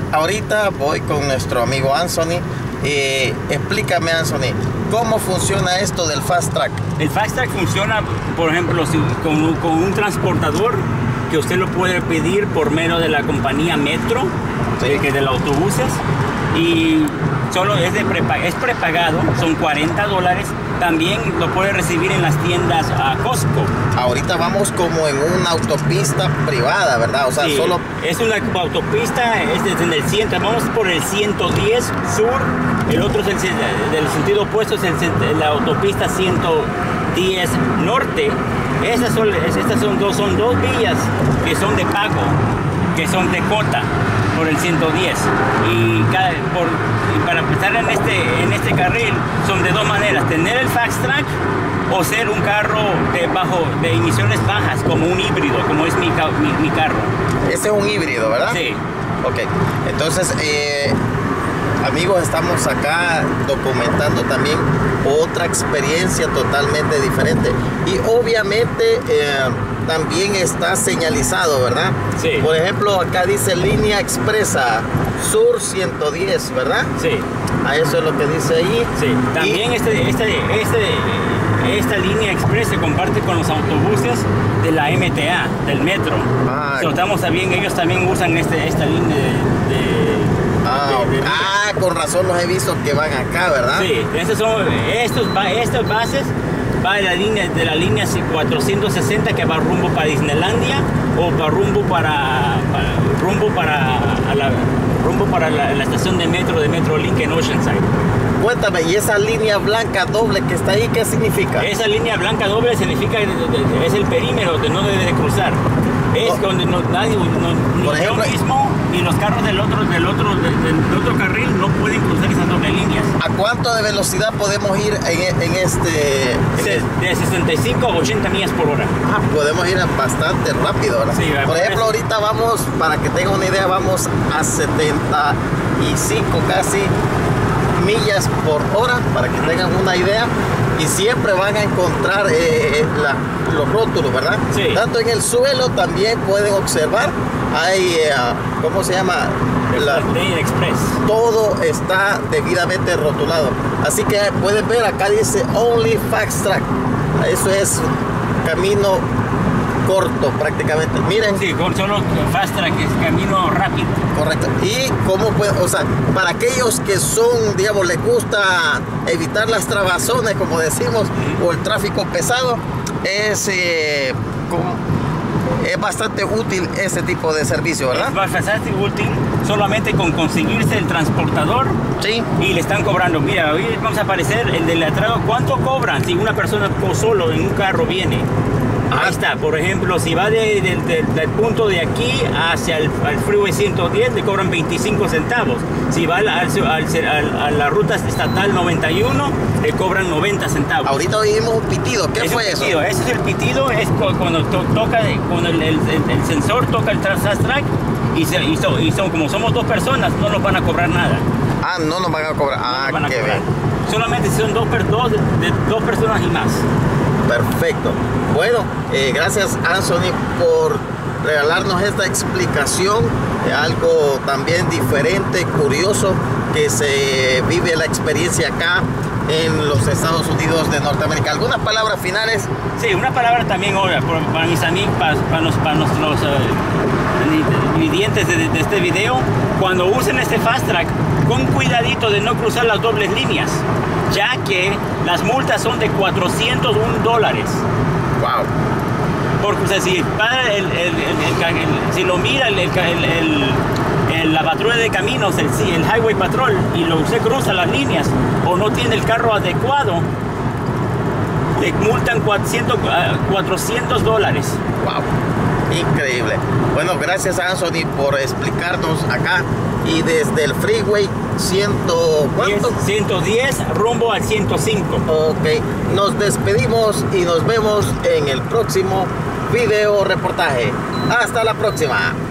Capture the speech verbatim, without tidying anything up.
ahorita voy con nuestro amigo Anthony. Eh, explícame, Anthony, ¿cómo funciona esto del Fast Track? El Fast Track funciona, por ejemplo, si, con, con un transportador que usted lo puede pedir por medio de la compañía Metro, sí, que es de los autobuses, y solo es, de prepa, es prepagado, son cuarenta dólares. También lo puede recibir en las tiendas a Costco. Ahorita vamos como en una autopista privada, ¿verdad? O sea, sí, solo... es una autopista, es desde el ciento, vamos por el ciento diez sur, el otro es el del sentido opuesto, es el, la autopista ciento diez norte. Estas son, estas son, dos, son dos vías que son de pago, que son de cota por el ciento diez. Y, cada, por, y para empezar en este, en este carril son de dos maneras: tener el Fast Track o ser un carro de, bajo, de emisiones bajas, como un híbrido, como es mi, mi, mi carro. Ese es un híbrido, ¿verdad? Sí. Ok, entonces, eh, amigos, estamos acá documentando también otra experiencia totalmente diferente. Y obviamente eh, también está señalizado, ¿verdad? Sí. Por ejemplo, acá dice línea expresa sur ciento diez, ¿verdad? Sí. A eso es lo que dice ahí. Sí. También y... este, este, este, esta línea express se comparte con los autobuses de la M T A, del metro. Ah, so, estamos también, ellos también usan este, esta línea de... de Ah, de, de, ah, con razón los he visto que van acá, ¿verdad? Sí, estos son estos, estas bases va de la línea de la línea cuatrocientos sesenta que va rumbo para Disneylandia o va rumbo para, para rumbo para a la rumbo para la, la estación de metro de Metrolink en Oceanside. Cuéntame, ¿y esa línea blanca doble que está ahí qué significa? Esa línea blanca doble significa es el perímetro que no debe de cruzar. Es oh. donde no, nadie, no, ni Por ejemplo, yo mismo ni los carros del otro, del otro, del, del otro carril no pueden cruzar esas doble líneas. ¿A cuánto de velocidad podemos ir en, en este? En Se, de sesenta y cinco a ochenta millas por hora. Ah, podemos ir bastante rápido, ¿verdad? Sí, por ejemplo, ahorita vamos, para que tengan una idea, vamos a setenta y cinco casi millas por hora, para que tengan una idea. Y siempre van a encontrar eh, la, los rótulos, ¿verdad? Sí. Tanto en el suelo también pueden observar. Hay, eh, ¿cómo se llama? La, Express. Todo está debidamente rotulado. Así que pueden ver, acá dice Only Fast Track. Eso es camino corto prácticamente. Miren. Sí, con solo Fast Track es camino rápido. Correcto. Y cómo puede, o sea, para aquellos que son, digamos, les gusta evitar las trabazones, como decimos, sí, o el tráfico pesado, es, eh, como, es bastante útil ese tipo de servicio, ¿verdad? Es bastante útil solamente con conseguirse el transportador. Sí. Y le están cobrando. Mira, hoy vamos a aparecer el del atraso. ¿Cuánto cobran si una persona solo en un carro viene? Ahí está, por ejemplo, si va de, de, de, del punto de aquí hacia el, el Freeway ciento diez, le cobran veinticinco centavos. Si va al, al, al, a la ruta estatal noventa y uno, le cobran noventa centavos. Ahorita oímos un pitido, ¿qué es fue eso? Pitido. Ese es el pitido, es cuando to, toca, cuando el, el, el, el sensor toca el Fast Track y, se, y, so, y so, como somos dos personas, no nos van a cobrar nada. Ah, no nos van a cobrar. Ah, no qué bien. Solamente si son dos, dos, de, de, dos personas y más. Perfecto. Bueno, eh, gracias Anthony por regalarnos esta explicación de algo también diferente, curioso, que se vive la experiencia acá en los Estados Unidos de Norteamérica. ¿Algunas palabras finales? Sí, una palabra también ahora para mis amigos, para, para, los, para nuestros uh, videntes de, de este video. Cuando usen este Fast Track, con cuidadito de no cruzar las dobles líneas, ya que las multas son de cuatrocientos un dólares. Wow. Porque, o sea, si, para el, el, el, el, si lo mira el, el, el, el, la patrulla de caminos, el, el Highway Patrol, y lo, usted cruza las líneas o no tiene el carro adecuado, le multan cuatrocientos dólares. Wow. Increíble. Bueno, gracias a Anthony por explicarnos acá. Y desde el Freeway ciento, ¿cuánto? ciento diez rumbo al ciento cinco. Ok, nos despedimos y nos vemos en el próximo video reportaje. Hasta la próxima.